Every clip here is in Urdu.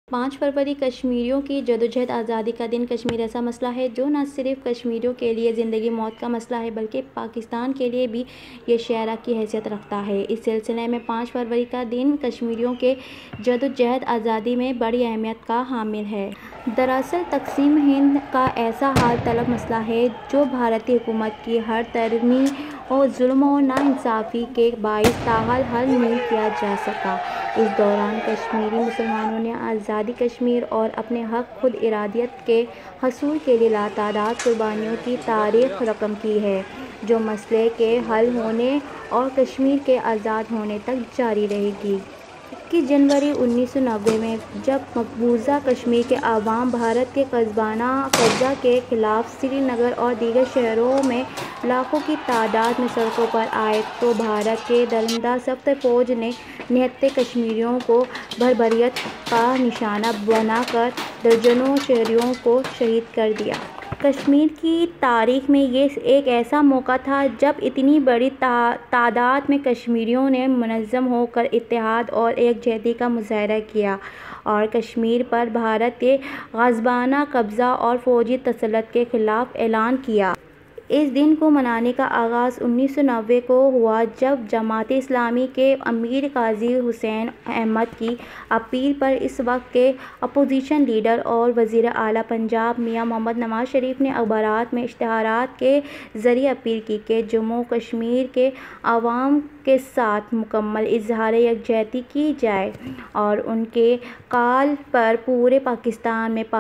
5 فروری کشمیریوں کی جدوجہد آزادی کا دن۔ کشمیر ایسا مسئلہ ہے جو نہ صرف کشمیریوں کے لیے زندگی موت کا مسئلہ ہے بلکہ پاکستان کے لیے بھی یہ شعرہ کی حیثیت رکھتا ہے۔ اس سلسلے میں 5 فروری کا دن کشمیریوں کے جدوجہد آزادی میں بڑی اہمیت کا حامل ہے۔ دراصل تقسیم ہند کا ایسا حل طلب مسئلہ ہے جو بھارتی حکومت کی ہر ترمی اور ظلم و ناانصافی کے باعث تاحال حل نہیں کیا جا سکا۔ اس دوران کشمیری مسلمانوں نے آزادی کشمیر اور اپنے حق خود ارادیت کے حصول کے لیے لاتعداد قربانیوں کی تاریخ رقم کی ہے جو مسئلے کے حل ہونے اور کشمیر کے آزاد ہونے تک جاری رہے گی۔ 21 جنوری 1990 میں جب مقبوضہ کشمیر کے عوام بھارت کے غصبانہ قبضہ کے خلاف سری نگر اور دیگر شہروں میں لاکھوں کی تعداد میں سڑکوں پر آئے تو بھارت کی درندہ سخت فوج نے نہتے کشمیریوں کو بربریت کا نشانہ بنا کر درجنوں شہریوں کو شہید کر دیا۔ کشمیر کی تاریخ میں یہ ایک ایسا موقع تھا جب اتنی بڑی تعداد میں کشمیریوں نے منظم ہو کر اتحاد اور یکجہتی کا مظاہرہ کیا اور کشمیر پر بھارت کے غصبانہ قبضہ اور فوجی تسلط کے خلاف اعلان کیا۔ اس دن کو منانے کا آغاز 1990 کو ہوا جب جماعت اسلامی کے امیر قاضی حسین احمد کی اپیل پر اس وقت کے اپوزیشن لیڈر اور وزیر اعلیٰ پنجاب میاں محمد نواز شریف نے اخبارات میں اشتہارات کے ذریعے اپیل کی کہ جموں کشمیر کے عوام کے ساتھ مکمل اظہار یکجہتی کی جائے اور ان کے کال پر پورے پاکستان میں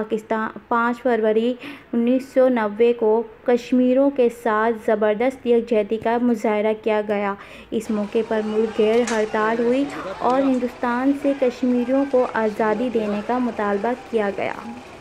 5 فروری 1990 کو کشمیریوں کے ساتھ زبردست یکجہتی کا مظاہرہ کیا گیا۔ اس موقع پر ملک گیر ہڑتال ہوئی اور ہندوستان سے کشمیریوں کو آزادی دینے کا مطالبہ کیا گیا۔